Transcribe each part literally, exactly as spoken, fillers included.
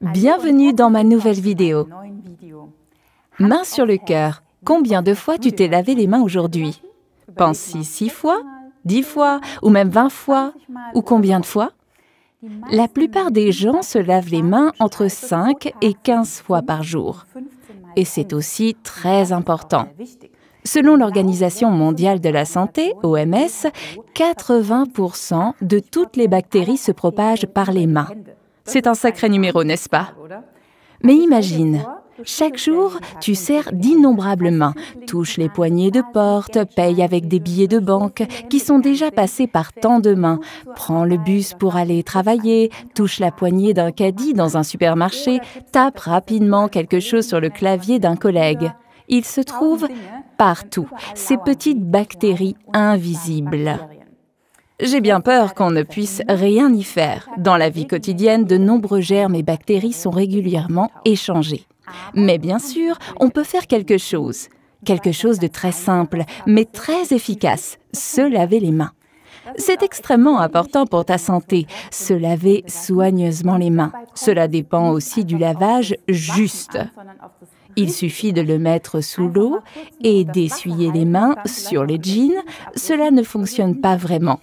Bienvenue dans ma nouvelle vidéo. Main sur le cœur, combien de fois tu t'es lavé les mains aujourd'hui? Pense-y six fois, dix fois, ou même vingt fois, ou combien de fois? La plupart des gens se lavent les mains entre cinq et quinze fois par jour. Et c'est aussi très important. Selon l'Organisation mondiale de la santé, O M S, quatre-vingts pour cent de toutes les bactéries se propagent par les mains. C'est un sacré numéro, n'est-ce pas? Mais imagine, chaque jour, tu sers d'innombrables mains, touches les poignées de porte, payes avec des billets de banque qui sont déjà passés par tant de mains, prends le bus pour aller travailler, touche la poignée d'un caddie dans un supermarché, tape rapidement quelque chose sur le clavier d'un collègue. Il se trouve partout, ces petites bactéries invisibles. J'ai bien peur qu'on ne puisse rien y faire. Dans la vie quotidienne, de nombreux germes et bactéries sont régulièrement échangés. Mais bien sûr, on peut faire quelque chose. Quelque chose de très simple, mais très efficace, se laver les mains. C'est extrêmement important pour ta santé, se laver soigneusement les mains. Cela dépend aussi du lavage juste. Il suffit de le mettre sous l'eau et d'essuyer les mains sur les jeans. Cela ne fonctionne pas vraiment.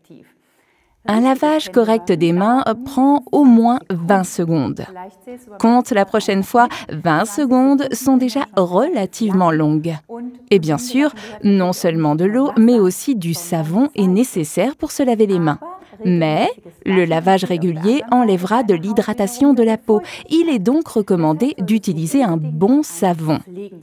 Un lavage correct des mains prend au moins vingt secondes. Compte la prochaine fois, vingt secondes sont déjà relativement longues. Et bien sûr, non seulement de l'eau, mais aussi du savon est nécessaire pour se laver les mains. Mais le lavage régulier enlèvera de l'hydratation de la peau. Il est donc recommandé d'utiliser un bon savon.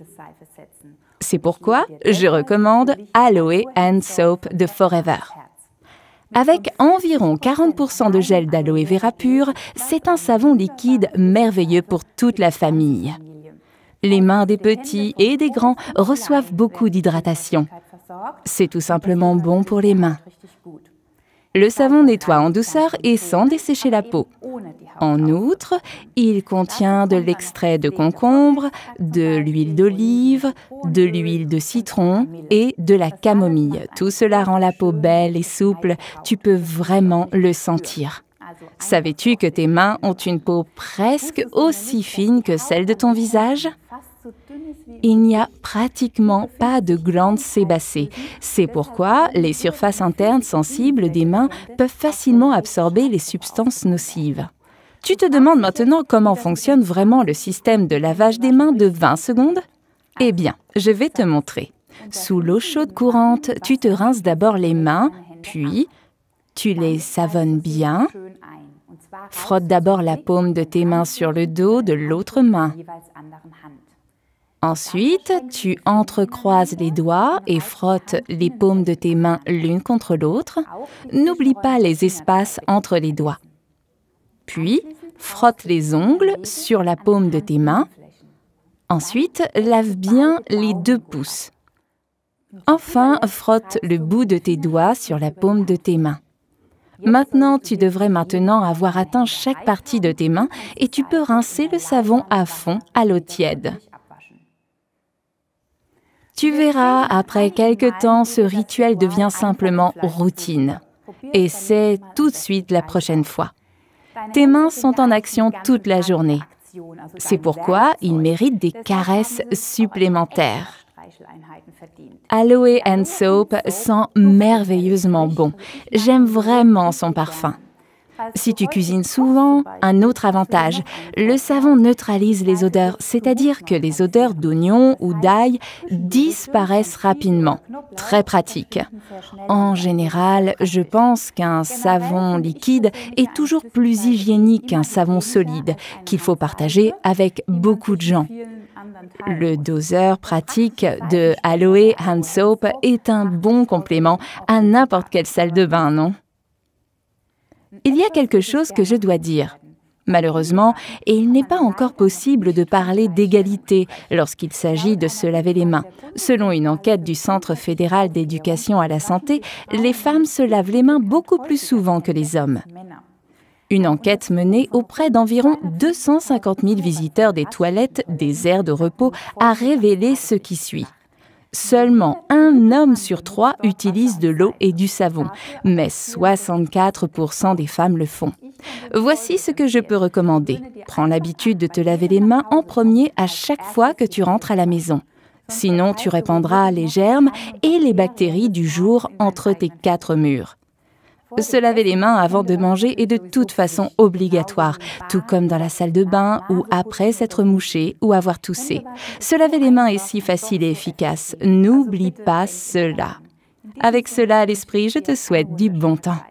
C'est pourquoi je recommande Aloe and Soap de Forever. Avec environ quarante pour cent de gel d'aloe vera pur, c'est un savon liquide merveilleux pour toute la famille. Les mains des petits et des grands reçoivent beaucoup d'hydratation. C'est tout simplement bon pour les mains. Le savon nettoie en douceur et sans dessécher la peau. En outre, il contient de l'extrait de concombre, de l'huile d'olive, de l'huile de citron et de la camomille. Tout cela rend la peau belle et souple. Tu peux vraiment le sentir. Savais-tu que tes mains ont une peau presque aussi fine que celle de ton visage? Il n'y a pratiquement pas de glandes sébacées. C'est pourquoi les surfaces internes sensibles des mains peuvent facilement absorber les substances nocives. Tu te demandes maintenant comment fonctionne vraiment le système de lavage des mains de vingt secondes? Eh bien, je vais te montrer. Sous l'eau chaude courante, tu te rinces d'abord les mains, puis tu les savonnes bien. Frotte d'abord la paume de tes mains sur le dos de l'autre main. Ensuite, tu entrecroises les doigts et frottes les paumes de tes mains l'une contre l'autre. N'oublie pas les espaces entre les doigts. Puis, frotte les ongles sur la paume de tes mains. Ensuite, lave bien les deux pouces. Enfin, frotte le bout de tes doigts sur la paume de tes mains. Maintenant, tu devrais maintenant avoir atteint chaque partie de tes mains et tu peux rincer le savon à fond à l'eau tiède. Tu verras, après quelque temps, ce rituel devient simplement routine. Et c'est tout de suite la prochaine fois. Tes mains sont en action toute la journée. C'est pourquoi ils méritent des caresses supplémentaires. Aloe and Soap sent merveilleusement bon. J'aime vraiment son parfum. Si tu cuisines souvent, un autre avantage, le savon neutralise les odeurs, c'est-à-dire que les odeurs d'oignon ou d'ail disparaissent rapidement. Très pratique. En général, je pense qu'un savon liquide est toujours plus hygiénique qu'un savon solide, qu'il faut partager avec beaucoup de gens. Le doseur pratique de Aloe and Soap est un bon complément à n'importe quelle salle de bain, non? Il y a quelque chose que je dois dire. Malheureusement, il n'est pas encore possible de parler d'égalité lorsqu'il s'agit de se laver les mains. Selon une enquête du Centre fédéral d'éducation à la santé, les femmes se lavent les mains beaucoup plus souvent que les hommes. Une enquête menée auprès d'environ deux cent cinquante mille visiteurs des toilettes des aires de repos a révélé ce qui suit. Seulement un homme sur trois utilise de l'eau et du savon, mais soixante-quatre pour cent des femmes le font. Voici ce que je peux recommander. Prends l'habitude de te laver les mains en premier à chaque fois que tu rentres à la maison. Sinon, tu répandras les germes et les bactéries du jour entre tes quatre murs. Se laver les mains avant de manger est de toute façon obligatoire, tout comme dans la salle de bain ou après s'être mouché ou avoir toussé. Se laver les mains est si facile et efficace. N'oublie pas cela. Avec cela à l'esprit, je te souhaite du bon temps.